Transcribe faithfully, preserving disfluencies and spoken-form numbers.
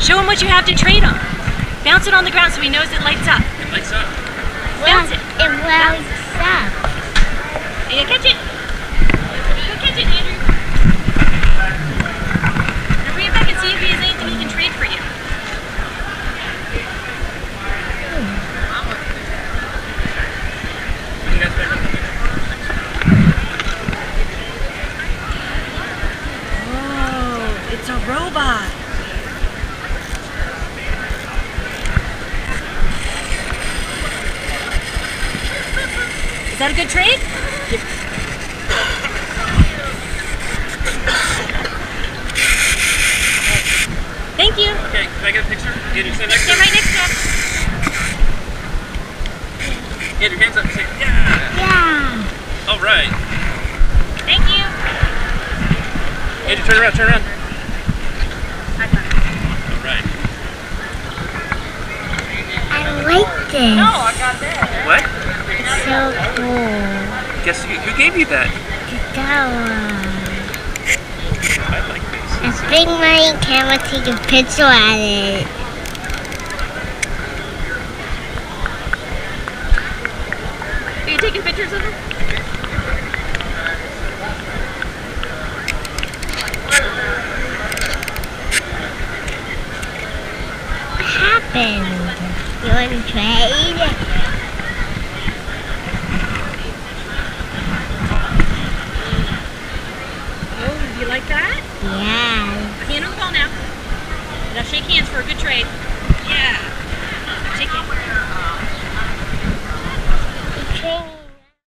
Show him what you have to trade on. Bounce it on the ground so he knows it lights up. It lights up. Bounce it. It lights up. Yeah, catch it. Go catch it, Andrew. Now bring it back and see if he has anything he can trade for you. Oh, it's a robot. Is that a good trade? Yep. Thank you. Okay, can I get a picture? Andrew, stand next to Stand him. right next to him. Andrew, hands up and say, yeah. Yeah. All right. Thank you. Andrew, turn around, turn around. High five. All right. I like this. No, I got that. What? It's so cool. Guess who, who gave you that? Jawas. I like this. I bring my camera to take a picture at it. Are you taking pictures of him? What happened? You want to trade? Oh, do you like that? Yeah. Hand on the ball now. Now shake hands for a good trade. Yeah.